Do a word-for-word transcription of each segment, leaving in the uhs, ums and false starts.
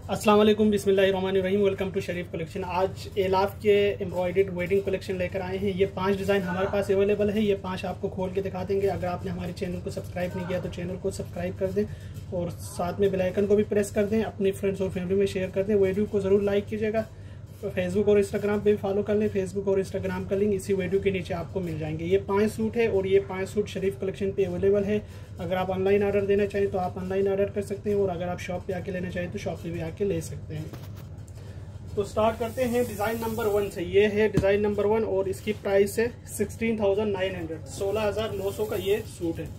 अस्सलाम वालेकुम, बिस्मिल्लाहिर्रहमानिर्रहीम। Welcome to Sharif collection. आज एलाफ के एम्ब्रॉयडर्ड वेडिंग कलेक्शन लेकर आए हैं। ये पांच डिज़ाइन हमारे पास अवेलेबल है। ये पांच आपको खोल के दिखा देंगे। अगर आपने हमारे चैनल को सब्सक्राइब नहीं किया तो चैनल को सब्सक्राइब कर दें और साथ में बेल आइकन को भी प्रेस कर दें। अपने फ्रेंड्स और फैमिली में शेयर कर दें। वीडियो को ज़रूर लाइक कीजिएगा। फेसबुक और इंस्टाग्राम पे भी फॉलो कर लें। फेसबुक और इंस्टाग्राम का लिंक इसी वीडियो के नीचे आपको मिल जाएंगे। ये पांच सूट है और ये पांच सूट शरीफ कलेक्शन पे अवेलेबल है। अगर आप ऑनलाइन ऑर्डर देना चाहें तो आप ऑनलाइन ऑर्डर कर सकते हैं और अगर आप शॉप पे आके लेना चाहें तो शॉप पे भी आके ले सकते हैं। तो स्टार्ट करते हैं डिज़ाइन नंबर वन से। ये है डिज़ाइन नंबर वन और इसकी प्राइस है सिक्सटीन थाउजेंड नाइन हंड्रेड सोलह हज़ार नौ सौ का ये सूट है।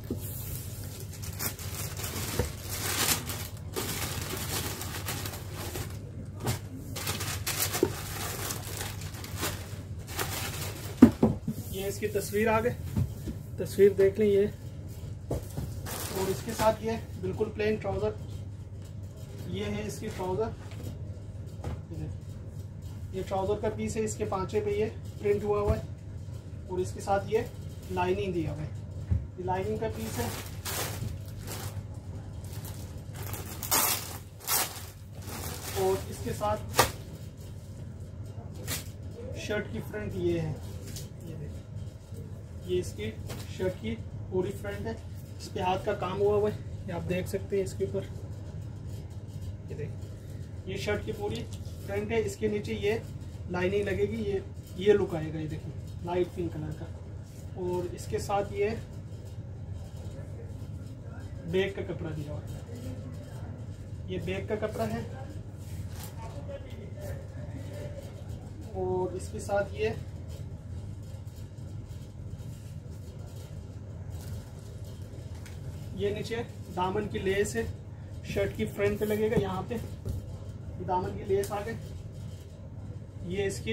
ये इसकी तस्वीर आ गई, तस्वीर देख लें ये। और इसके साथ ये बिल्कुल प्लेन ट्राउज़र, ये है इसकी ट्राउज़र। ये ट्राउज़र का पीस है, इसके पांचे पे ये प्रिंट हुआ हुआ है और इसके साथ ये लाइनिंग दिया हुआ है। ये लाइनिंग का पीस है। और इसके साथ शर्ट की फ्रंट ये है, ये देखिए, ये इसकी शर्ट की पूरी फ्रंट है। इस पे हाथ का काम हुआ हुआ है, ये आप देख सकते हैं इसके ऊपर। ये देखिए, ये शर्ट की पूरी फ्रंट है। इसके नीचे ये लाइनिंग लगेगी। ये ये लुक आएगा, ये देखिए लाइट पिंक कलर का। और इसके साथ ये बैग का कपड़ा दिया हुआ है। ये बैग का कपड़ा है। और इसके साथ ये ये नीचे दामन की लेस है, शर्ट की फ्रंट पे लगेगा। यहाँ पे दामन की लेस आ गई। ये इसके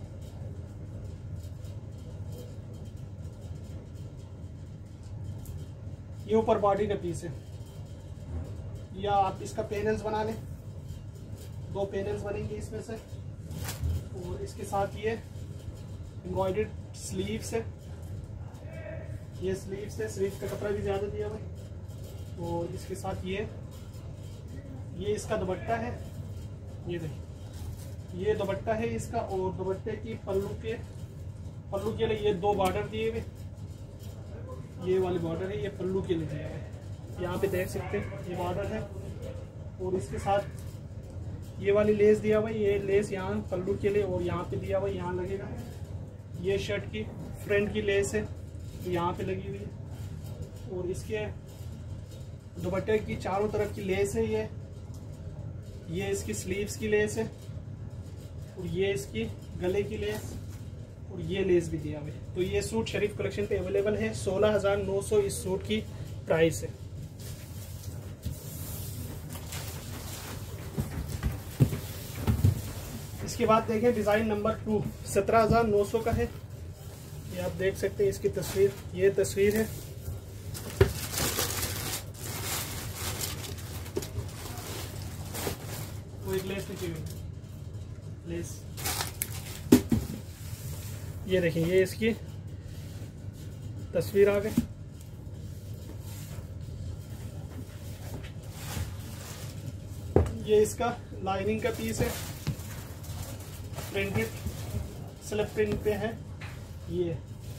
ये ऊपर बॉडी का पीस है। या आप इसका पैनल्स बना लें, दो पैनल्स बनेंगे इसमें से। और इसके साथ ये एम्ब्रॉयडर्ड स्लीव्स है। ये स्लीव्स है, स्लीव्स का कपड़ा भी ज़्यादा दिया हुआ है। और इसके साथ ये ये इसका दुपट्टा है। ये देखिए, ये दुपट्टा है इसका। और दुपट्टे की पल्लू के पल्लू के लिए ये दो बॉर्डर दिए हुए, ये वाले बॉर्डर है, ये पल्लू के लिए दिया है। यहाँ पे देख सकते हैं ये बॉर्डर है। और इसके साथ ये वाली लेस दिया हुआ है। ये लेस यहाँ पल्लू के लिए और यहाँ पे दिया हुआ है, यहाँ लगेगा। ये शर्ट की फ्रंट की लेस है, यहाँ पे लगी हुई है। और इसके दुपट्टे की चारों तरफ की लेस है। ये ये इसकी स्लीव्स की लेस है। और ये इसकी गले की लेस और ये लेस भी दिया हुआ है। तो ये सूट शरीफ कलेक्शन पे अवेलेबल है। सोलह हजार नौ सौ इस सूट की प्राइस है। इसके बाद देखें डिजाइन नंबर टू, सत्रह हजार नौ सौ का है। ये आप देख सकते हैं इसकी तस्वीर, ये तस्वीर है। वो एक लेस नीचे लेस, ये देखिए, ये इसकी तस्वीर आ गई। ये इसका लाइनिंग का पीस है, प्रिंटेड स्लिप प्रिंट पे है। ये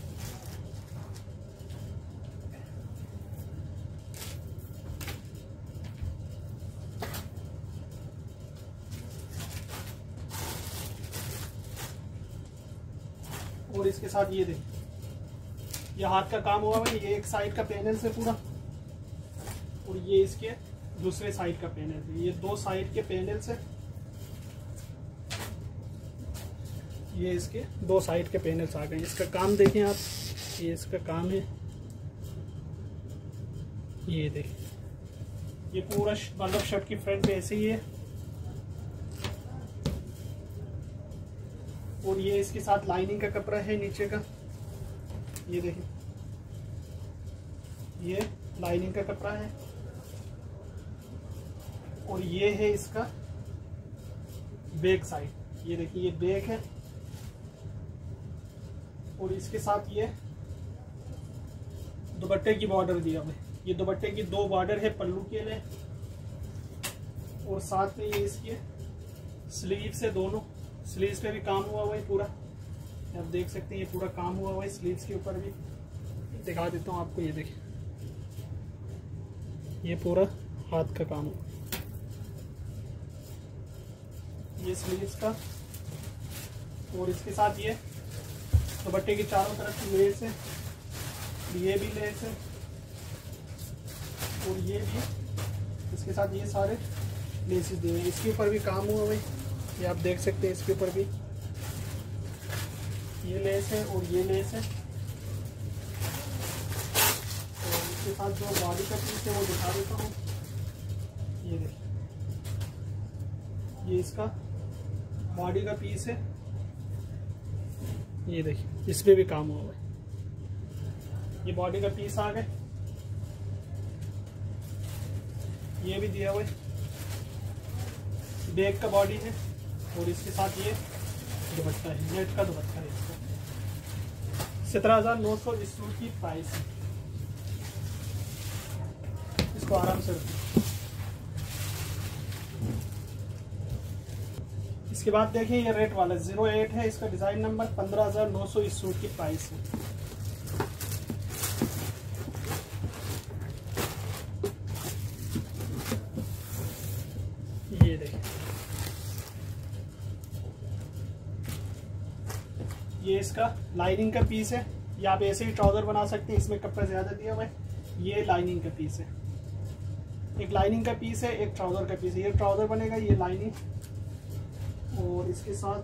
और इसके साथ ये देखिए, ये हाथ का काम हुआ है। ये एक साइड का पैनल से पूरा, और ये इसके दूसरे साइड का पैनल है। ये दो साइड के पैनल से, ये इसके दो साइड के पैनल्स आ गए। इसका काम देखें आप, ये इसका काम है। ये देखिए, ये पूरा मतलब शर्ट की फ्रंट पे ऐसे ही है। और ये इसके साथ लाइनिंग का कपड़ा है नीचे का। ये देखिए, ये लाइनिंग का कपड़ा है। और ये है इसका बैक साइड। ये देखिए, ये बैक है। और इसके साथ ये दुपट्टे की बॉर्डर दिया हुआ है। ये दुपट्टे की दो बॉर्डर है पल्लू के लिए, और साथ में ये इसकी स्लीव से, दोनों स्लीव्स पे भी काम हुआ हुआ है पूरा। आप देख सकते हैं ये पूरा काम हुआ हुआ है स्लीव्स के ऊपर भी। दिखा देता हूँ आपको, ये देखिए ये पूरा हाथ का काम हुआ, ये स्लीव्स का। और इसके साथ ये दुपट्टे की चारों तरफ की लेस है, ये भी लेस है और ये भी, इसके साथ ये सारे लेसेस दिए हैं। इसके ऊपर भी काम हुआ भाई, ये आप देख सकते हैं। इसके ऊपर भी ये लेस है और ये लेस है। और इसके साथ जो बॉडी का पीस है वो दिखा देता हूँ। ये देखिए, ये इसका बॉडी का पीस है, ये देखिए इस पे भी काम हुआ है। ये बॉडी का पीस आ गए, ये भी दिया हुआ है, बैक का बॉडी है और इसके साथ ये दुपट्टा है, नेट का दुपट्टा है। इसका सत्रह हजार नौ सौ इस सूट की प्राइस है। इसको आराम से रखिए। इसके बाद देखिए ये रेट वाला जीरो एट है, इसका डिजाइन नंबर, पंद्रह हजार नौ सौ इस सूट की प्राइस है। ये देखिए, ये इसका लाइनिंग का पीस है। ये आप ऐसे ही ट्राउजर बना सकते हैं, इसमें कपड़ा ज्यादा दिया हुआ है। ये लाइनिंग का पीस है, एक लाइनिंग का पीस है, एक ट्राउजर का पीस है। ये ट्राउजर बनेगा, ये लाइनिंग। और इसके साथ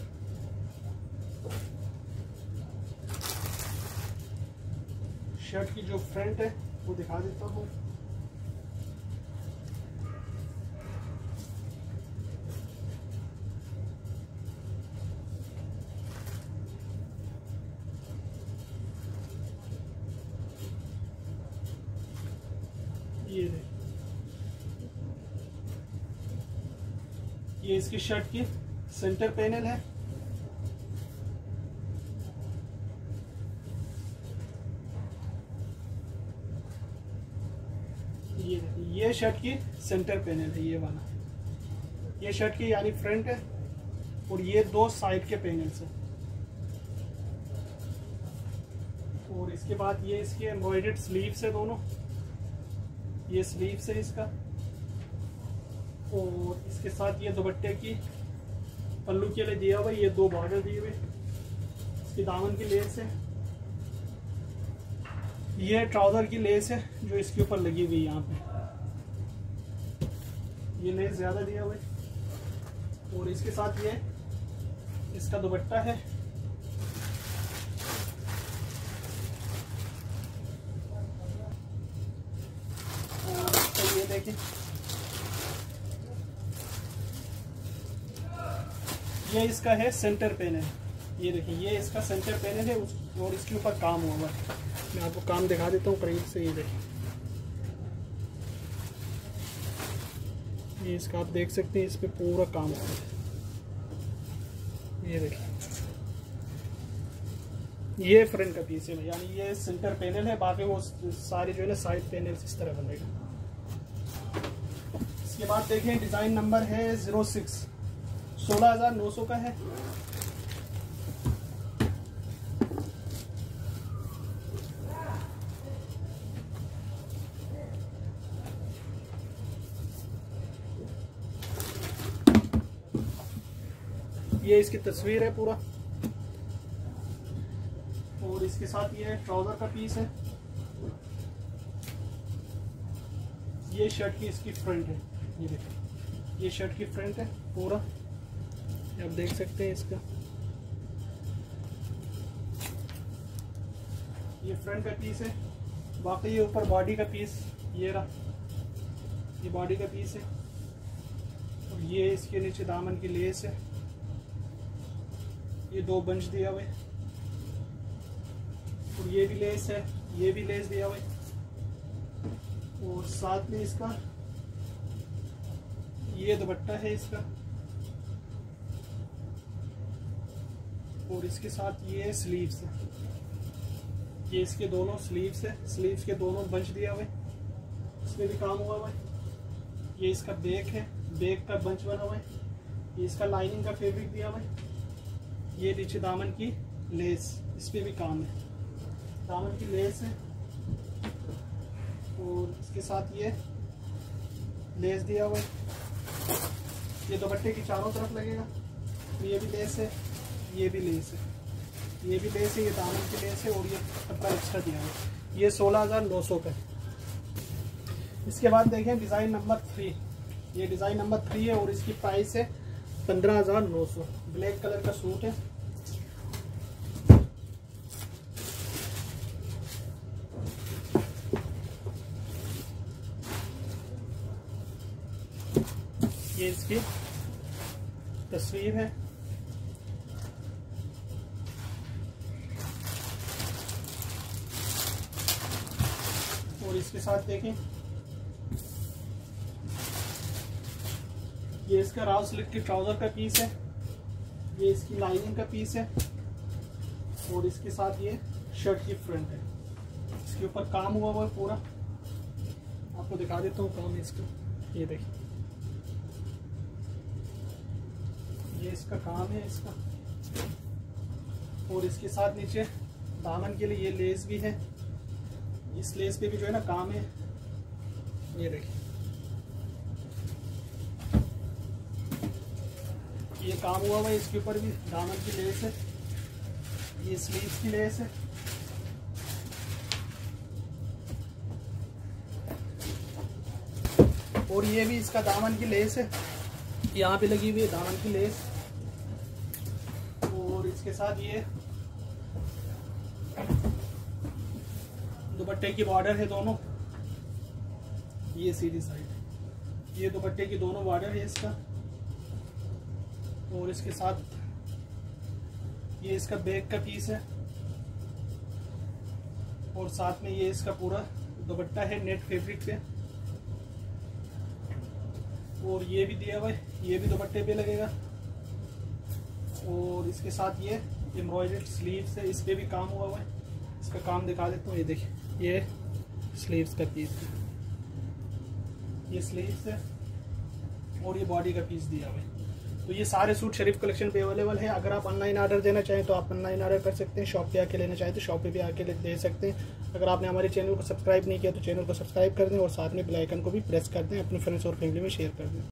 शर्ट की जो फ्रंट है वो दिखा देता हूँ। ये देखिए, ये इसकी शर्ट की सेंटर पैनल है। ये देखिए, ये शर्ट की सेंटर पैनल है, ये वाला। ये शर्ट की यानी फ्रंट है और ये दो साइड के पैनल्स है। और इसके बाद ये इसकी एम्ब्रॉयडर्ड स्लीव्स है दोनों, ये स्लीव्स है इसका। और इसके साथ ये दुपट्टे की पल्लू के लिए दिया हुआ, ये दो बॉर्डर दिए हुए। इसकी दामन की लेस है, ये ट्राउजर की लेस है जो इसके ऊपर लगी हुई है। यहाँ पे ये लेस ज्यादा दिया हुआ है। और इसके साथ ये इसका दुपट्टा है। और ये देखिए, ये इसका है सेंटर पैनल। ये देखिए, ये इसका सेंटर पैनल है और इसके ऊपर काम हुआ हुआ है। मैं आपको काम दिखा देता हूँ करीब से। ये देखिए, ये इसका आप देख सकते हैं, इस पे पूरा काम हुआ है। ये देखिए, ये फ्रंट का पीस है, यानी ये सेंटर पैनल है। बाकी वो सारी जो है ना साइड पैनल इस तरह बनेगा। इसके बाद देखें डिजाइन नंबर है जीरो सिक्स, सोलह हजार नौ सौ का है। ये इसकी तस्वीर है पूरा। और इसके साथ ये ट्राउजर का पीस है। ये शर्ट की इसकी फ्रंट है। ये देखिए, ये शर्ट की फ्रंट है पूरा, आप देख सकते हैं इसका। ये फ्रंट का पीस है। बाकी ये ऊपर बॉडी का पीस, ये रहा, ये बॉडी का पीस है। और ये इसके नीचे दामन की लेस है। ये दो बंच दिया हुआ है और ये भी लेस है, ये भी लेस दिया हुआ है। और साथ में इसका ये दुपट्टा है इसका। और इसके साथ ये स्लीव्स है, ये इसके दोनों स्लीव्स है। स्लीव्स के दोनों बंच दिया हुआ है, इसमें भी काम हुआ हुआ है। ये इसका बैक है, बैक का बंच बना हुआ है, ये इसका लाइनिंग का फैब्रिक दिया हुआ है, ये नीचे दामन की लेस, इस पर भी काम है, दामन की लेस है और इसके साथ ये लेस दिया हुआ है, ये दुपट्टे की चारों तरफ लगेगा, ये भी लेस है, ये भी लेस है, ये भी लेस है, ये दामन की लेस है और ये कपड़ा एक्स्ट्रा दिया हुआ है। ये सोलह हज़ार नौ सौ का है। इसके बाद देखें डिज़ाइन नंबर थ्री, ये डिज़ाइन नंबर थ्री है और इसकी प्राइस है पंद्रह हज़ार नौ सौ। ब्लैक कलर का सूट है, ये इसकी तस्वीर है, और इसके साथ देखें ये इसका राव स्लिट की ट्राउजर का पीस है, ये इसकी लाइनिंग का पीस है और इसके साथ ये शर्ट की फ्रंट है। इसके ऊपर काम हुआ हुआ है पूरा, आपको दिखा देता हूँ काम है इसका। ये देखिए ये इसका काम है इसका, और इसके साथ नीचे दामन के लिए ये लेस भी है, इस लेस पे भी जो है ना काम है। ये देखिए ये काम हुआ हुआ है, इसके ऊपर भी दामन की लेस है, ये स्लीव्स की लेस है, और ये भी इसका दामन की लेस है, यहाँ पे लगी हुई है दामन की लेस, और इसके साथ ये दुपट्टे की बॉर्डर है दोनों, ये सीधी साइड, ये दुपट्टे की दोनों बॉर्डर है इसका, और इसके साथ ये इसका बैक का पीस है, और साथ में ये इसका पूरा दुपट्टा है नेट फैब्रिक पे, और ये भी दिया हुआ है, ये भी दुपट्टे पे लगेगा, और इसके साथ ये एम्ब्रॉयडर्ड स्लीव्स है, इस पे भी काम हुआ हुआ है। इसका काम दिखा देता हूँ, ये देखिए ये स्लीव्स का पीस है, ये स्लीव्स है और ये बॉडी का पीस दिया हुआ है। तो ये सारे सूट शरीफ कलेक्शन पे अवेलेबल है। अगर आप ऑनलाइन ऑर्डर देना चाहें तो आप ऑनलाइन ऑर्डर कर सकते हैं, शॉप पे आके लेना चाहें तो शॉप पे भी आके दे सकते हैं। अगर आपने हमारे चैनल को सब्सक्राइब नहीं किया तो चैनल को सब्सक्राइब कर दें और साथ में बेल आइकन को भी प्रेस कर दें, अपने फ्रेंड्स और फैमिली में शेयर कर दें।